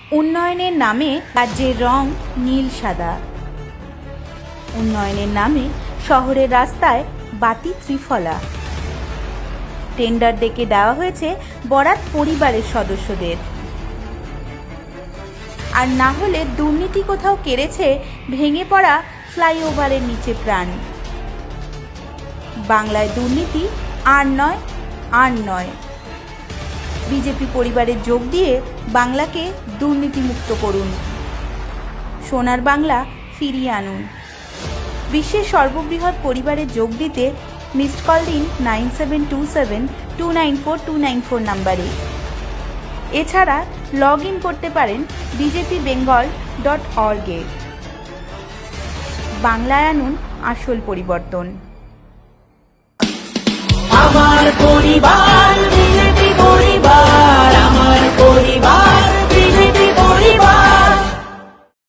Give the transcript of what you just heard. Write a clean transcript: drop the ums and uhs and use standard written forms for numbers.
উন্নয়নের নামে রাজ্যের রং নীল সাদা। উন্নয়নের নামে শহরের রাস্তায় বাতি ত্রিফলা। টেন্ডার ডেকে দেওয়া হয়েছে বরাত পরিবারের সদস্যদের। আর না হলে দুর্নীতি কোথাও কেড়েছে ভেঙে পড়া ফ্লাইওভারের নিচে প্রাণ। বাংলায় দুর্নীতি আর নয়, আর নয়। বিজেপি পরিবারে যোগ দিয়ে বাংলাকে দুর্নীতিমুক্ত করুন। সোনার বাংলা ফিরিয়ে আনুন। বিশ্বের সর্ববৃহৎ পরিবারে যোগ দিতে মিসড কল দিন 9727294294 নাম্বারে। এছাড়া লগ ইন করতে পারেন bjpbengal.org এ। বাংলায় আনুন আসল পরিবর্তন। আমার পরিবার বিজেপি পরিবার, আমার পরিবার।